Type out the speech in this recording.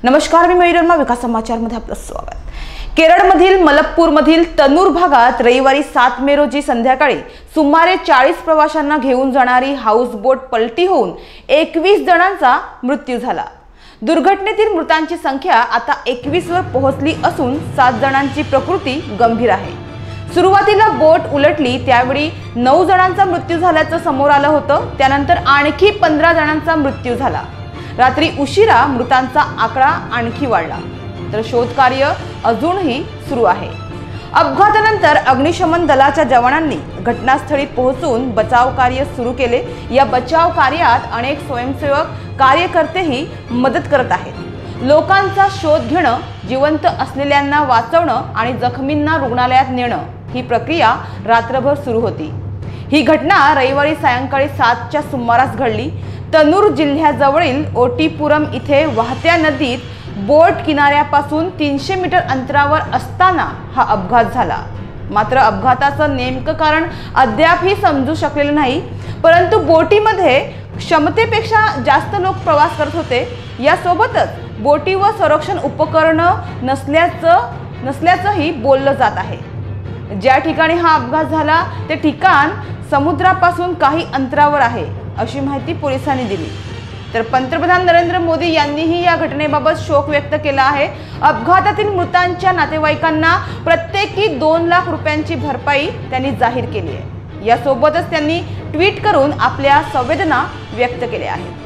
नमस्कार, मी मयूरमा विकास समाचार मध्ये आपलं स्वागत। केरळमधील मलप्पूरमधील तनूर भागात रविवारी 7 मे रोजी संध्याकाळी सुमारे 40 प्रवाशांना घेऊन जाणारी हाऊसबोट पलटी होऊन 21 जणांचा मृत्यू झाला। दुर्घटनेतील मृतांची संख्या आता 21 वर पोहोचली असून 7 जणांची प्रकृती गंभीर आहे। सुरुवातीला बोट उलटली त्यावेळी 9 जणांचा मृत्यू झाल्याचं समोर आलं होतं। त्यानंतर आणखी 15 जणांचा मृत्यू झाला। रात्री उशिरा मृतांचा आकडा आणखी वाढला, तर शोध कार्य अजूनही सुरू आहे। अपघातानंतर अग्निशमन दलाच्या जवानांनी घटनास्थळी पोहोचून बचाव कार्य सुरू केले। या बचाव कार्यात अनेक स्वयंसेवक कार्यकर्तेही मदत करत आहेत। लोकांचा शोध घेणं, जिवंत असलेल्यांना वाचवणं आणि जखमींना रुग्णालयात नेणं ही प्रक्रिया रात्रभर सुरू होती। ही घटना रविवारी सायंकाळी 7च्या सुमारास घडली। तनूर जिल्ह्याजवळील ओटीपुरम इथे वाहत्या नदीत बोट किनाऱ्यापासून 300 मीटर अंतरावर असताना हा अपघात झाला। मात्र अपघाताचं नेमकं कारण अद्यापही समजू शकलेलं नाही, परंतु बोटीमध्ये क्षमतेपेक्षा जास्त लोक प्रवास करत होते। यासोबतच बोटीवर संरक्षण उपकरणं नसल्याचंही बोललं जात आहे। ज्या ठिकाणी हा अपघात झाला ते ठिकाण समुद्रापासून काही अंतरावर आहे, अशी माहिती पोलिसांनी दिली। तर पंतप्रधान नरेंद्र मोदी यांनीही या घटनेबाबत शोक व्यक्त केला आहे। अपघातातील मृतांच्या नातेवाईकांना प्रत्येकी 2 लाख रुपयांची भरपाई त्यांनी जाहीर केली आहे। यासोबतच त्यांनी ट्विट करून आपल्या संवेदना व्यक्त केल्या आहेत।